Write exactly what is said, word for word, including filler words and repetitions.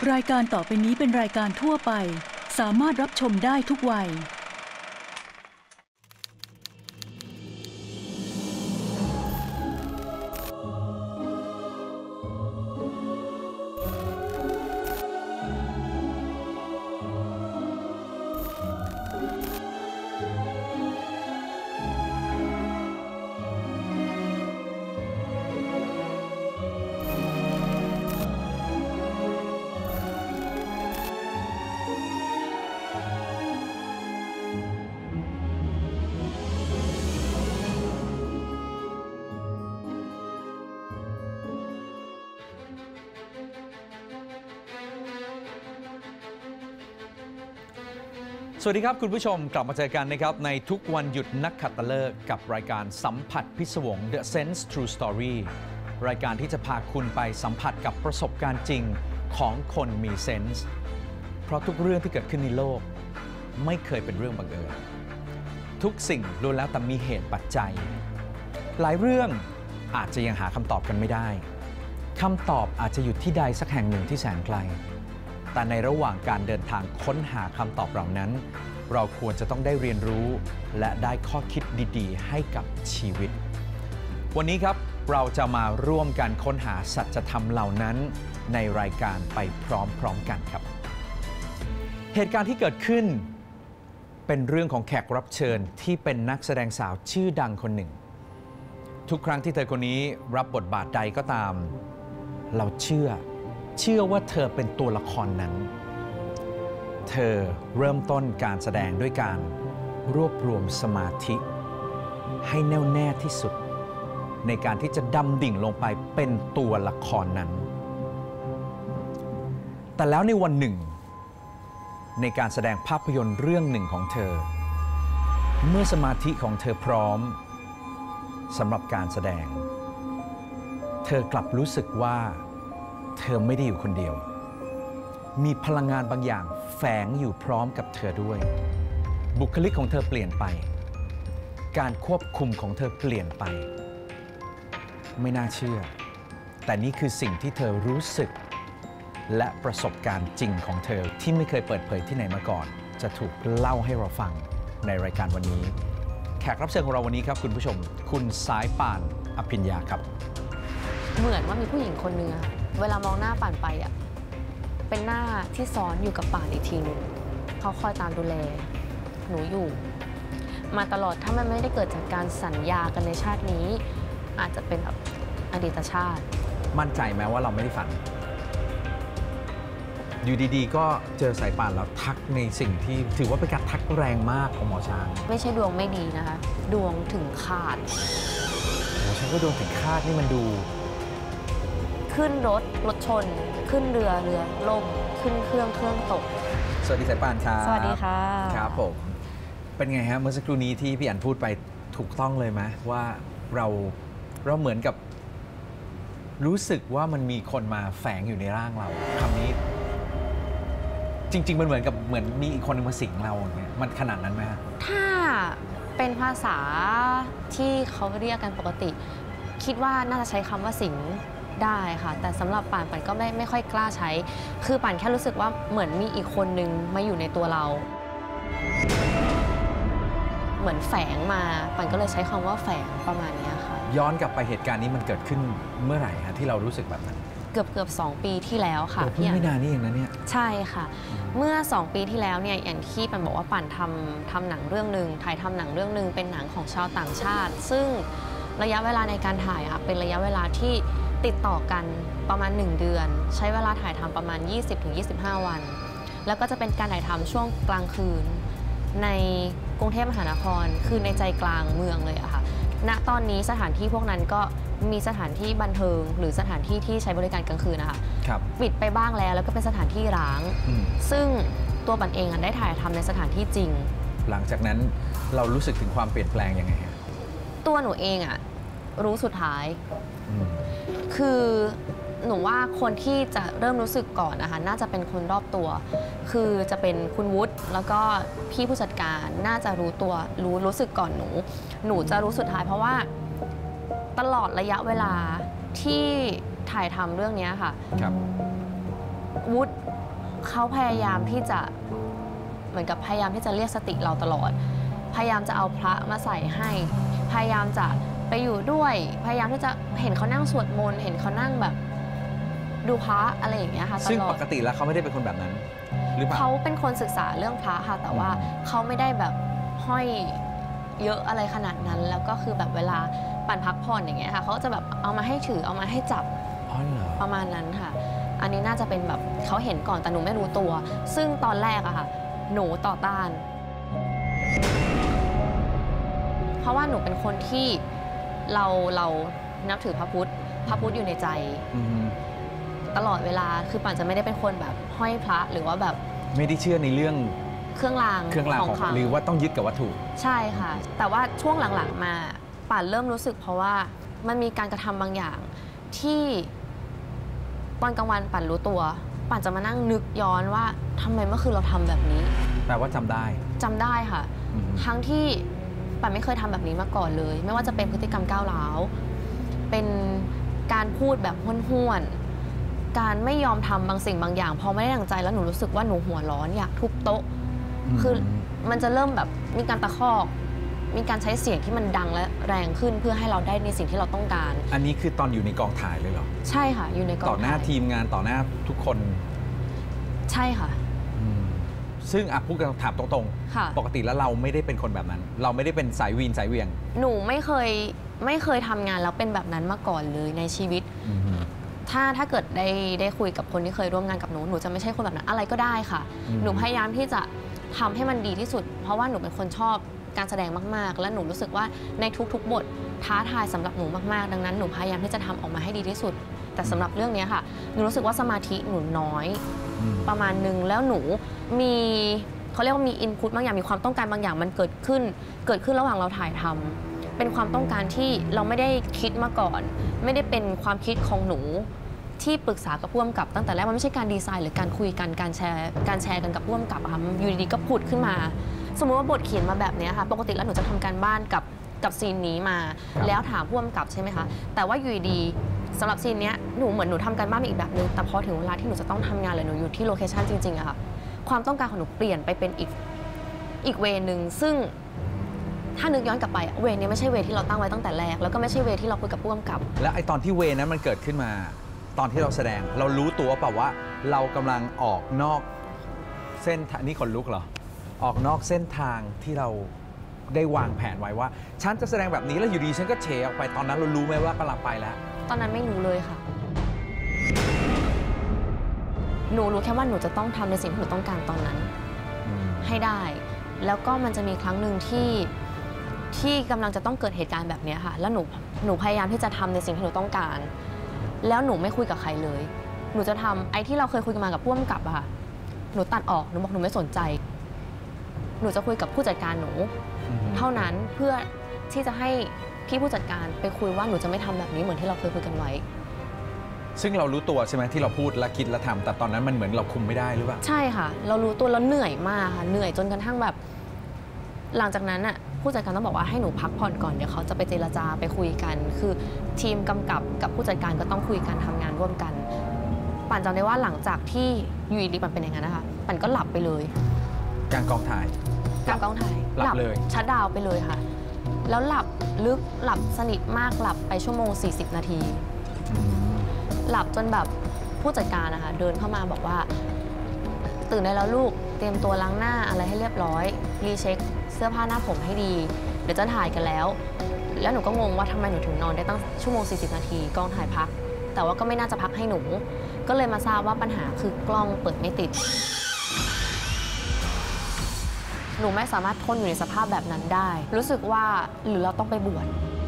รายการต่อไปนี้เป็นรายการทั่วไปสามารถรับชมได้ทุกวัยสวัสดีครับคุณผู้ชมกลับมาเจอกันนะครับในทุกวันหยุดนักขัตฤกษ์กับรายการสัมผัสพิศวง The Sense True Story รายการที่จะพาคุณไปสัมผัสกับประสบการณ์จริงของคนมีเซนส์เพราะทุกเรื่องที่เกิดขึ้นในโลกไม่เคยเป็นเรื่องบังเอิญทุกสิ่งล้วนแล้วแต่มีเหตุปัจจัยหลายเรื่องอาจจะยังหาคำตอบกันไม่ได้คำตอบอาจจะอยู่ที่ใดสักแห่งหนึ่งที่แสนไกลแต่ในระหว่างการเดินทางค้นหาคำตอบเหล่านั้นเราควรจะต้องได้เรียนรู้และได้ข้อคิดดีๆให้กับชีวิตวันนี้ครับเราจะมาร่วมกันค้นหาสัจธรรมเหล่านั้นในรายการไปพร้อมๆกันครับเหตุการณ์ที่เกิดขึ้นเป็นเรื่องของแขกรับเชิญที่เป็นนักแสดงสาวชื่อดังคนหนึ่งทุกครั้งที่เธอคนนี้รับบทบาทใดก็ตามเราเชื่อเชื่อว่าเธอเป็นตัวละครนั้นเธอเริ่มต้นการแสดงด้วยการรวบรวมสมาธิให้แน่วแน่ที่สุดในการที่จะดำดิ่งลงไปเป็นตัวละครนั้นแต่แล้วในวันหนึ่งในการแสดงภาพยนตร์เรื่องหนึ่งของเธอเมื่อสมาธิของเธอพร้อมสำหรับการแสดงเธอกลับรู้สึกว่าเธอไม่ได้อยู่คนเดียวมีพลังงานบางอย่างแฝงอยู่พร้อมกับเธอด้วยบุคลิกของเธอเปลี่ยนไปการควบคุมของเธอเปลี่ยนไปไม่น่าเชื่อแต่นี่คือสิ่งที่เธอรู้สึกและประสบการณ์จริงของเธอที่ไม่เคยเปิดเผยที่ไหนมาก่อนจะถูกเล่าให้เราฟังในรายการวันนี้แขกรับเชิญของเราวันนี้ครับคุณผู้ชมคุณสายป่านอภิญญาครับเหมือนว่ามีผู้หญิงคนนึงเวลามองหน้าป่านไปอ่ะเป็นหน้าที่ซ้อนอยู่กับป่านอีกทีนึงเขาคอยตามดูแลหนูอยู่มาตลอดถ้ามันไม่ได้เกิดจากการสัญญากันในชาตินี้อาจจะเป็นแบบอดีตชาติมั่นใจไหมว่าเราไม่ได้ฝันอยู่ดีๆก็เจอสายป่านแล้วทักในสิ่งที่ถือว่าเป็นการทักแรงมากของหมอช้างไม่ใช่ดวงไม่ดีนะคะดวงถึงคาดหมอช้างก็ดวงถึงคาดนี่มันดูขึ้นรถรถชนขึ้นเรือเรือล่มขึ้นเครื่องเครื่องตกสวัสดีสายป่านครับสวัสดีค่ะครับผมเป็นไงฮะเมื่อสักครู่นี้ที่พี่อั๋นพูดไปถูกต้องเลยไหมว่าเราเราเหมือนกับรู้สึกว่ามันมีคนมาแฝงอยู่ในร่างเราคำนี้จริงๆมันเหมือนกับเหมือนมีอีกคนนึงมาสิงเราอย่างเงี้ยมันขนาดนั้นไหมฮะถ้าเป็นภาษาที่เขาเรียกกันปกติคิดว่าน่าจะใช้คำว่าสิงได้ค่ะแต่สำหรับป่านป่านก็ไม่ไม่ค่อยกล้าใช้คือป่านแค่รู้สึกว่าเหมือนมีอีกคนนึงมาอยู่ในตัวเราเหมือนแฝงมาป่านก็เลยใช้คำว่าแฝงประมาณนี้ค่ะย้อนกลับไปเหตุการณ์นี้มันเกิดขึ้นเมื่อไหร่ฮะที่เรารู้สึกแบบนั้นเกือบเกือบสองปีที่แล้วค่ะพี่ไม่นานนี่เองนะเนี่ยใช่ค่ะเมื่อสองปีที่แล้วเนี่ยอย่างที่ป่านบอกว่าป่านทำทำหนังเรื่องหนึ่งถ่ายทำหนังเรื่องหนึ่งเป็นหนังของชาวต่างชาติซึ่งระยะเวลาในการถ่ายค่ะเป็นระยะเวลาที่ติดต่อกันประมาณหนึ่งเดือนใช้เวลาถ่ายทำประมาณ ยี่สิบถึงยี่สิบห้า วันแล้วก็จะเป็นการถ่ายทำช่วงกลางคืนในกรุงเทพมหานครคือในใจกลางเมืองเลยอะค่ะณตอนนี้สถานที่พวกนั้นก็มีสถานที่บันเทิงหรือสถานที่ที่ใช้บริการกลางคืนนะคะปิดไปบ้างแล้วแล้วก็เป็นสถานที่ร้างซึ่งตัวปันเองได้ถ่ายทำในสถานที่จริงหลังจากนั้นเรารู้สึกถึงความเปลี่ยนแปลงยังไงตัวหนูเองอะรู้สุดท้ายคือหนูว่าคนที่จะเริ่มรู้สึกก่อนนะคะน่าจะเป็นคนรอบตัวคือจะเป็นคุณวุฒิแล้วก็พี่ผู้จัดการน่าจะรู้ตัวรู้รู้สึกก่อนหนูหนูจะรู้สุดท้ายเพราะว่าตลอดระยะเวลาที่ถ่ายทำเรื่องนี้ค่ะวุฒิเขาพยายามที่จะเหมือนกับพยายามที่จะเรียกสติเราตลอดพยายามจะเอาพระมาใส่ให้พยายามจะไปอยู่ด้วยพยายามที่จะเห็นเขานั่งสวดมนต์เห็นเขานั่งแบบดูพระอะไรอย่างเงี้ยค่ะตลอดซึ่งปกติแล้วเขาไม่ได้เป็นคนแบบนั้นหรือเปล่าเขาเป็นคนศึกษาเรื่องพระค่ะแต่ว่าเขาไม่ได้แบบห้อยเยอะอะไรขนาดนั้นแล้วก็คือแบบเวลาปั่นพักผ่อนอย่างเงี้ยค่ะเขาจะแบบเอามาให้ถือเอามาให้จับประมาณนั้นค่ะอันนี้น่าจะเป็นแบบเขาเห็นก่อนแต่หนูไม่รู้ตัวซึ่งตอนแรกอะค่ะหนูต่อต้านเพราะว่าหนูเป็นคนที่เราเรานับถือพระพุทธพระพุทธอยู่ในใจตลอดเวลาคือป่านจะไม่ได้เป็นคนแบบห้อยพระหรือว่าแบบไม่ได้เชื่อในเรื่องเครื่องรางเครื่องรางของหรือว่าต้องยึดกับวัตถุใช่ค่ะแต่ว่าช่วงหลังๆมาป่านเริ่มรู้สึกเพราะว่ามันมีการกระทำบางอย่างที่ตอนกลางวันป่านรู้ตัวป่านจะมานั่งนึกย้อนว่าทำไมเมื่อคืนเราทำแบบนี้แปลว่าจำได้จำได้ค่ะทั้งที่ป่านไม่เคยทำแบบนี้มาก่อนเลยไม่ว่าจะเป็นพฤติกรรมก้าวร้าวเป็นการพูดแบบห้วนๆการไม่ยอมทำบางสิ่งบางอย่างพอไม่ได้ดั่งใจแล้วหนูรู้สึกว่าหนูหัวร้อนอยากทุบโต๊ะคือมันจะเริ่มแบบมีการตะคอกมีการใช้เสียงที่มันดังและแรงขึ้นเพื่อให้เราได้ในสิ่งที่เราต้องการอันนี้คือตอนอยู่ในกองถ่ายเลยเหรอใช่ค่ะอยู่ในกองถ่ายต่อหน้าทีมงานต่อหน้าทุกคนใช่ค่ะซึ่งอ่ะพูดกันถามตรงๆปกติแล้วเราไม่ได้เป็นคนแบบนั้นเราไม่ได้เป็นสายวีนสายเวียงหนูไม่เคยไม่เคยทำงานแล้วเป็นแบบนั้นมาก่อนเลยในชีวิตถ้าถ้าเกิดได้ได้คุยกับคนที่เคยร่วมงานกับหนูหนูจะไม่ใช่คนแบบนั้นอะไรก็ได้ค่ะหนูพยายามที่จะทำให้มันดีที่สุดเพราะว่าหนูเป็นคนชอบการแสดงมากๆและหนูรู้สึกว่าในทุกๆบทท้าทายสำหรับหนูมากๆดังนั้นหนูพยายามที่จะทำออกมาให้ดีที่สุดแต่สำหรับเรื่องนี้ค่ะหนูรู้สึกว่าสมาธิหนูน้อยประมาณนึงแล้วหนูมีเขาเรียกว่ามีอินพุตบางอย่างมีความต้องการบางอย่างมันเกิดขึ้นเกิดขึ้นระหว่างเราถ่ายทำเป็นความต้องการที่เราไม่ได้คิดมาก่อนไม่ได้เป็นความคิดของหนูที่ปรึกษากับผู้กำกับตั้งแต่แรกมันไม่ใช่การดีไซน์หรือการคุยกันการแชร์การแชร์กันกับผู้กำกับค่ะอยู่ดีๆก็ผุดขึ้นมาสมมติว่าบทเขียนมาแบบนี้ค่ะปกติแล้วหนูจะทำการบ้านกับกับซีนนี้มาแล้วถามผู้กำกับใช่ไหมคะแต่ว่าอยู่ดีสำหรับซีนนี้หนูเหมือนหนูทำการบ้านอีกแบบนึงแต่พอถึงเวลาที่หนูจะต้องทำงานเลยหนูอยู่ที่โลเคชั่นจริงๆอะค่ะความต้องการของหนูเปลี่ยนไปเป็นอีกอีกเวนึงซึ่งถ้านึกย้อนกลับไปเวนี้ไม่ใช่เวที่เราตั้งไว้ตั้งแต่แรกแล้วก็ไม่ใช่เวที่เราคุยกับผู้กำกับแล้วไอ้ตอนที่เวนั้นมันเกิดขึ้นมาตอนที่เราแสดงเรารู้ตัวเปล่าว่าเรากำลังออกนอกเส้นนี่ขนลุกเหรอออกนอกเส้นทางที่เราได้วางแผนไว้ว่าฉันจะแสดงแบบนี้แล้วอยู่ดีฉันก็เฉออกไปตอนนั้นเรารู้ไหมว่ากำลังไปแล้วตอนนั้นไม่รู้เลยค่ะหนูรู้แค่ว่าหนูจะต้องทำในสิ่งที่หนูต้องการตอนนั้นให้ได้แล้วก็มันจะมีครั้งหนึ่งที่ที่กำลังจะต้องเกิดเหตุการณ์แบบนี้ค่ะแล้วหนูหนูพยายามที่จะทำในสิ่งที่หนูต้องการแล้วหนูไม่คุยกับใครเลยหนูจะทำไอ้ที่เราเคยคุยกันมากับผู้กำกับอะค่ะหนูตัดออกหนูบอกหนูไม่สนใจหนูจะคุยกับผู้จัดการหนูเท่านั้นเพื่อที่จะให้พี่ผู้จัดการไปคุยว่าหนูจะไม่ทำแบบนี้เหมือนที่เราเคยคุยกันไว้ซึ่งเรารู้ตัวใช่ไหมที่เราพูดและคิดและทำแต่ตอนนั้นมันเหมือนเราคุมไม่ได้หรือเปล่าใช่ค่ะเรารู้ตัวแล้วเหนื่อยมากค่ะเหนื่อยจนกระทั่งแบบหลังจากนั้นอ่ะผู้จัดการต้องบอกว่าให้หนูพักผ่อนก่อนเดี๋ยวเขาจะไปเจรจาไปคุยกันคือทีมกำกับกับผู้จัดการก็ต้องคุยกันทำงานร่วมกันปั่นจำได้ว่าหลังจากที่ยูดีมันเป็นอย่างนั้นนะคะปั่นก็หลับไปเลยกลางกองถ่ายกลางกองถ่ายหลับเลยชัดดาวไปเลยค่ะแล้วหลับลึกหลับสนิทมากหลับไปชั่วโมงสี่สิบนาทีหลับจนแบบผู้จัดการนะคะเดินเข้ามาบอกว่าตื่นได้แล้วลูกเตรียมตัวล้างหน้าอะไรให้เรียบร้อยรีเช็คเสื้อผ้าหน้าผมให้ดีเดี๋ยวจะถ่ายกันแล้วแล้วหนูก็งงว่าทำไมหนูถึงนอนได้ตั้งชั่วโมงสี่สิบนาทีกองถ่ายพักแต่ว่าก็ไม่น่าจะพักให้หนูก็เลยมาทราบว่าปัญหาคือกล้องเปิดไม่ติดหนูไม่สามารถทนอยู่ในสภาพแบบนั้นได้รู้สึกว่าหรือเราต้องไปบวช